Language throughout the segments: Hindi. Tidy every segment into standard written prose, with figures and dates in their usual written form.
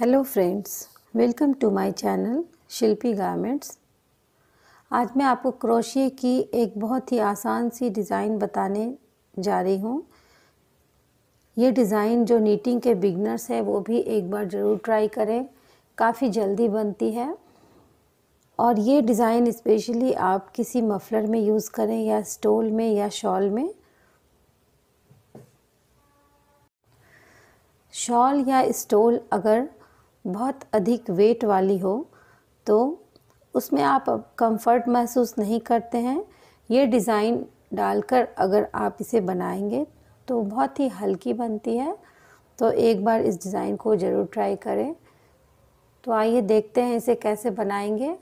Hello friends, welcome to my channel Shilpi garments. आज मैं आपको क्रोशिया की एक बहुत ही आसान सी डिज़ाइन बताने जा रही हूँ। ये डिज़ाइन जो नीटिंग के बिगनर्स है वो भी एक बार ज़रूर ट्राई करें, काफ़ी जल्दी बनती है। और ये डिज़ाइन स्पेशली आप किसी मफलर में यूज़ करें या स्टोल में या शॉल में। शॉल या स्टोल अगर बहुत अधिक वेट वाली हो तो उसमें आप कंफर्ट महसूस नहीं करते हैं। ये डिज़ाइन डालकर अगर आप इसे बनाएंगे तो बहुत ही हल्की बनती है। तो एक बार इस डिज़ाइन को ज़रूर ट्राई करें। तो आइए देखते हैं इसे कैसे बनाएंगे।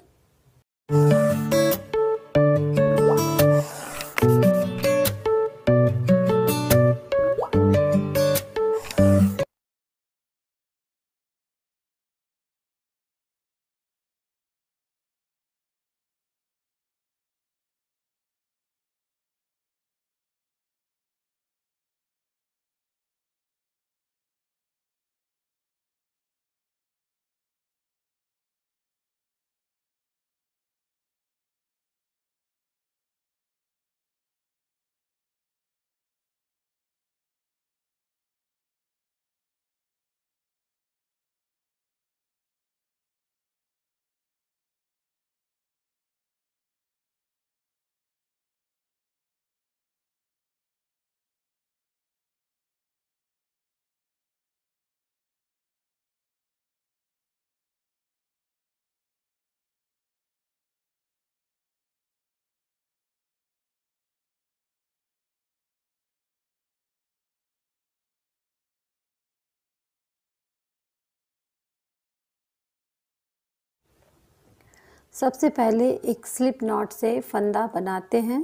सबसे पहले एक स्लिप नॉट से फंदा बनाते हैं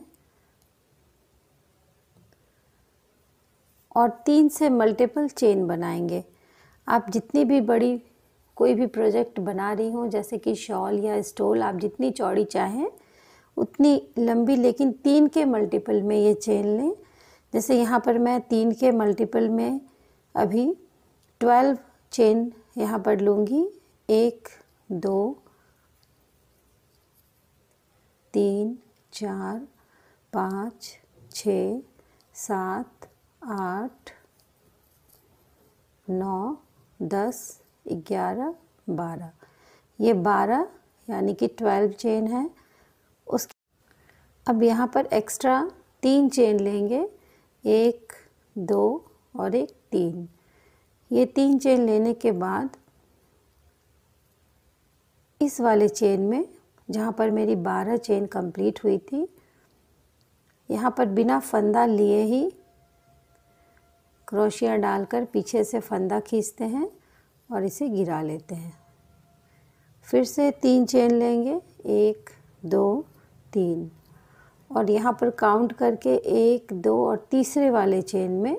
और 3 से मल्टीपल चेन बनाएंगे। आप जितनी भी बड़ी कोई भी प्रोजेक्ट बना रही हो, जैसे कि शॉल या स्टोल, आप जितनी चौड़ी चाहें उतनी लंबी, लेकिन 3 के मल्टीपल में ये चेन लें। जैसे यहाँ पर मैं 3 के मल्टीपल में अभी 12 चेन यहाँ पर लूँगी। 1 2 3 4 5 6 7 8 9 10 11 12, ये 12 यानी कि 12 चेन है। उसके अब यहाँ पर एक्स्ट्रा 3 चेन लेंगे, 1 2 और 1 3। ये 3 चेन लेने के बाद इस वाले चेन में, जहाँ पर मेरी 12 चेन कंप्लीट हुई थी, यहाँ पर बिना फंदा लिए ही क्रोशिया डालकर पीछे से फंदा खींचते हैं और इसे गिरा लेते हैं। फिर से 3 चेन लेंगे, 1 2 3, और यहाँ पर काउंट करके 1 2 और तीसरे वाले चेन में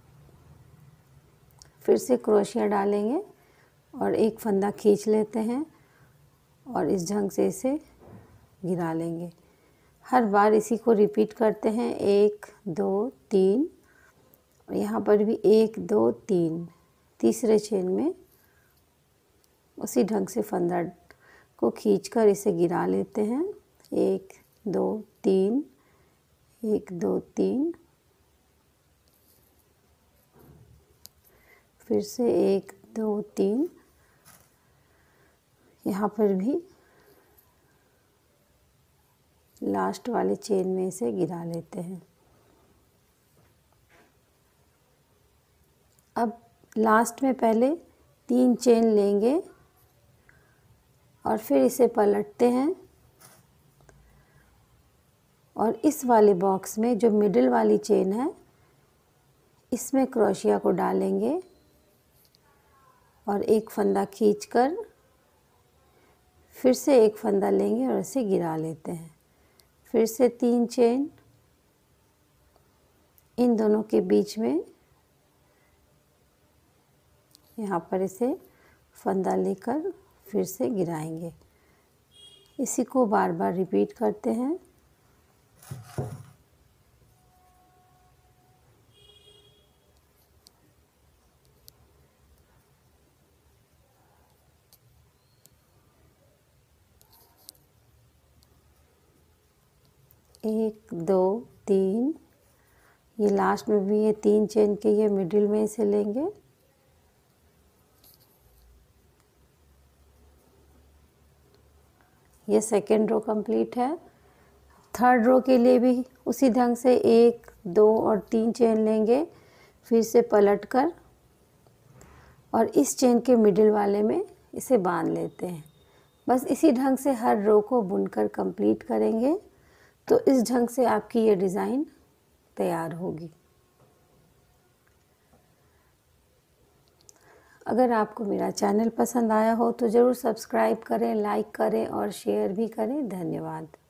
फिर से क्रोशिया डालेंगे और एक फंदा खींच लेते हैं और इस ढंग से इसे गिरा लेंगे। हर बार इसी को रिपीट करते हैं। 1 2 3, और यहाँ पर भी 1 2 3, तीसरे चेन में उसी ढंग से फंदा को खींचकर इसे गिरा लेते हैं। 1 2 3, 1 2 3, फिर से 1 2 3, यहाँ पर भी लास्ट वाले चेन में इसे गिरा लेते हैं। अब लास्ट में पहले 3 चेन लेंगे और फिर इसे पलटते हैं और इस वाले बॉक्स में जो मिडिल वाली चेन है इसमें क्रोशिया को डालेंगे और एक फंदा खींचकर फिर से एक फंदा लेंगे और इसे गिरा लेते हैं। फिर से 3 चेन, इन दोनों के बीच में यहाँ पर इसे फंदा लेकर फिर से गिराएंगे। इसी को बार बार रिपीट करते हैं। 1 2 3, ये लास्ट में भी ये 3 चेन के ये मिडिल में से लेंगे। ये सेकेंड रो कंप्लीट है। थर्ड रो के लिए भी उसी ढंग से 1 2 और 3 चेन लेंगे, फिर से पलट कर और इस चेन के मिडिल वाले में इसे बांध लेते हैं। बस इसी ढंग से हर रो को बुनकर कंप्लीट करेंगे तो इस ढंग से आपकी ये डिज़ाइन तैयार होगी। अगर आपको मेरा चैनल पसंद आया हो तो ज़रूर सब्सक्राइब करें, लाइक करें और शेयर भी करें। धन्यवाद।